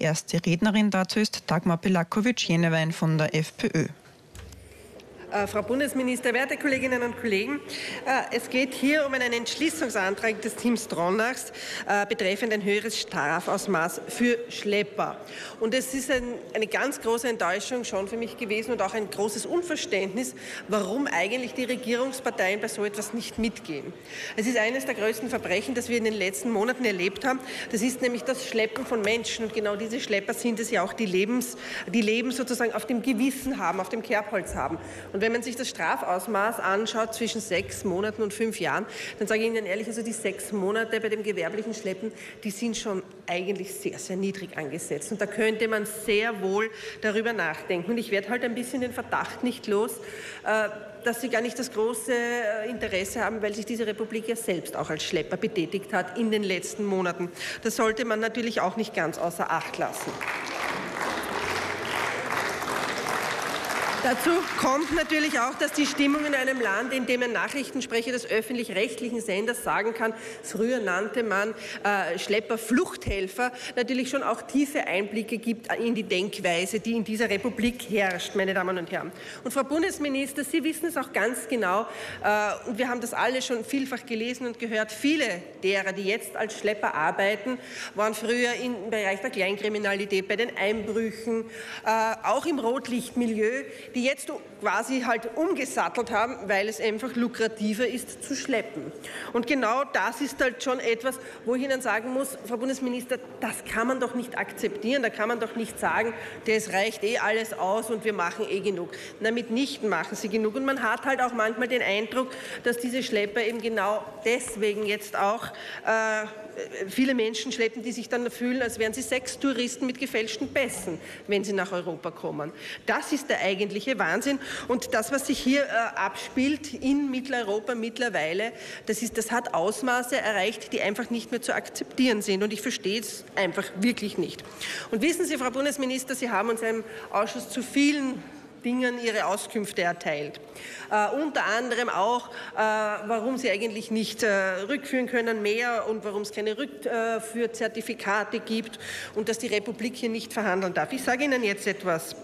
Erste Rednerin dazu ist Dagmar Pelakovic-Jenewein von der FPÖ. Frau Bundesminister, werte Kolleginnen und Kollegen, es geht hier um einen Entschließungsantrag des Teams Dronachs betreffend ein höheres Strafausmaß für Schlepper. Und es ist eine ganz große Enttäuschung schon für mich gewesen und auch ein großes Unverständnis, warum eigentlich die Regierungsparteien bei so etwas nicht mitgehen. Es ist eines der größten Verbrechen, das wir in den letzten Monaten erlebt haben. Das ist nämlich das Schleppen von Menschen. Und genau diese Schlepper sind es ja auch, die Leben sozusagen auf dem Gewissen haben, auf dem Kerbholz haben. Und wenn man sich das Strafausmaß anschaut zwischen 6 Monaten und 5 Jahren, dann sage ich Ihnen ehrlich, also die 6 Monate bei dem gewerblichen Schleppen, die sind schon eigentlich sehr, sehr niedrig angesetzt. Und da könnte man sehr wohl darüber nachdenken. Und ich werde halt ein bisschen den Verdacht nicht los, dass Sie gar nicht das große Interesse haben, weil sich diese Republik ja selbst auch als Schlepper betätigt hat in den letzten Monaten. Das sollte man natürlich auch nicht ganz außer Acht lassen. Dazu kommt natürlich auch, dass die Stimmung in einem Land, in dem ein Nachrichtensprecher des öffentlich-rechtlichen Senders sagen kann, früher nannte man Schlepper Fluchthelfer, natürlich schon auch tiefe Einblicke gibt in die Denkweise, die in dieser Republik herrscht, meine Damen und Herren. Und Frau Bundesminister, Sie wissen es auch ganz genau, und wir haben das alle schon vielfach gelesen und gehört, viele derer, die jetzt als Schlepper arbeiten, waren früher im Bereich der Kleinkriminalität, bei den Einbrüchen, auch im Rotlichtmilieu, die jetzt quasi halt umgesattelt haben, weil es einfach lukrativer ist zu schleppen. Und genau das ist halt schon etwas, wo ich Ihnen sagen muss, Frau Bundesminister, das kann man doch nicht akzeptieren, da kann man doch nicht sagen, das reicht eh alles aus und wir machen eh genug. Na, mitnichten machen sie genug. Und man hat halt auch manchmal den Eindruck, dass diese Schlepper eben genau deswegen jetzt auch viele Menschen schleppen, die sich dann fühlen, als wären sie Sextouristen mit gefälschten Pässen, wenn sie nach Europa kommen. Das ist der eigentliche Wahnsinn. Und das, was sich hier abspielt in Mitteleuropa mittlerweile, das hat Ausmaße erreicht, die einfach nicht mehr zu akzeptieren sind. Und ich verstehe es einfach wirklich nicht. Und wissen Sie, Frau Bundesminister, Sie haben uns im Ausschuss zu vielen Dingen ihre Auskünfte erteilt. Unter anderem auch, warum sie eigentlich nicht rückführen können mehr und warum es keine Rückführzertifikate gibt und dass die Republik hier nicht verhandeln darf. Ich sage Ihnen jetzt etwas.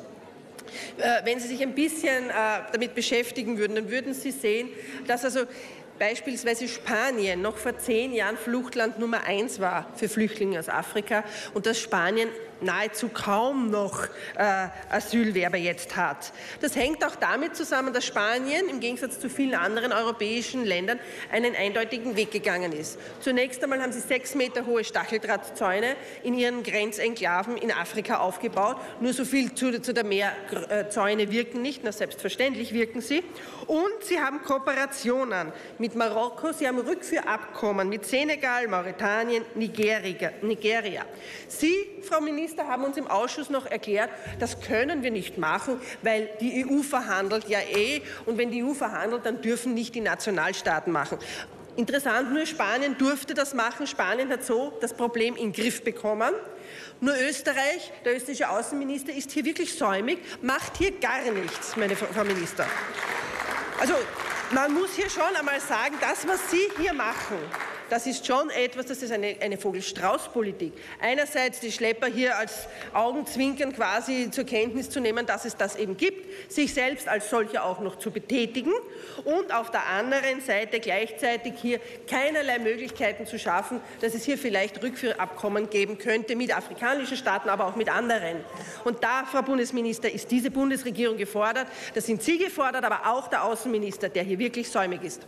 Wenn Sie sich ein bisschen damit beschäftigen würden, dann würden Sie sehen, dass also beispielsweise Spanien noch vor 10 Jahren Fluchtland Nummer 1 war für Flüchtlinge aus Afrika und dass Spanien nahezu kaum noch Asylwerber jetzt hat. Das hängt auch damit zusammen, dass Spanien im Gegensatz zu vielen anderen europäischen Ländern einen eindeutigen Weg gegangen ist. Zunächst einmal haben sie 6 Meter hohe Stacheldrahtzäune in ihren Grenzenklaven in Afrika aufgebaut. Nur so viel zu der Zäune wirken nicht, na selbstverständlich wirken sie. Und sie haben Kooperationen mit Marokko, sie haben Rückführabkommen mit Senegal, Mauretanien, Nigeria. Sie, Frau Minister, haben uns im Ausschuss noch erklärt, das können wir nicht machen, weil die EU verhandelt ja eh und wenn die EU verhandelt, dann dürfen nicht die Nationalstaaten machen. Interessant, nur Spanien durfte das machen. Spanien hat so das Problem in den Griff bekommen. Nur Österreich, der österreichische Außenminister, ist hier wirklich säumig, macht hier gar nichts, meine Frau Minister. Also man muss hier schon einmal sagen, das, was Sie hier machen, das ist schon etwas, das ist eine Vogel-Strauß-Politik. Einerseits die Schlepper hier als Augenzwinkern quasi zur Kenntnis zu nehmen, dass es das eben gibt, sich selbst als solcher auch noch zu betätigen und auf der anderen Seite gleichzeitig hier keinerlei Möglichkeiten zu schaffen, dass es hier vielleicht Rückführabkommen geben könnte mit afrikanischen Staaten, aber auch mit anderen. Und da, Frau Bundesminister, ist diese Bundesregierung gefordert. Da sind Sie gefordert, aber auch der Außenminister, der hier wirklich säumig ist.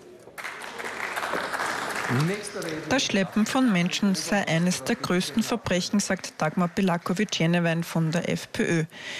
Das Schleppen von Menschen sei eines der größten Verbrechen, sagt Dagmar Pelakovic-Jenewein von der FPÖ.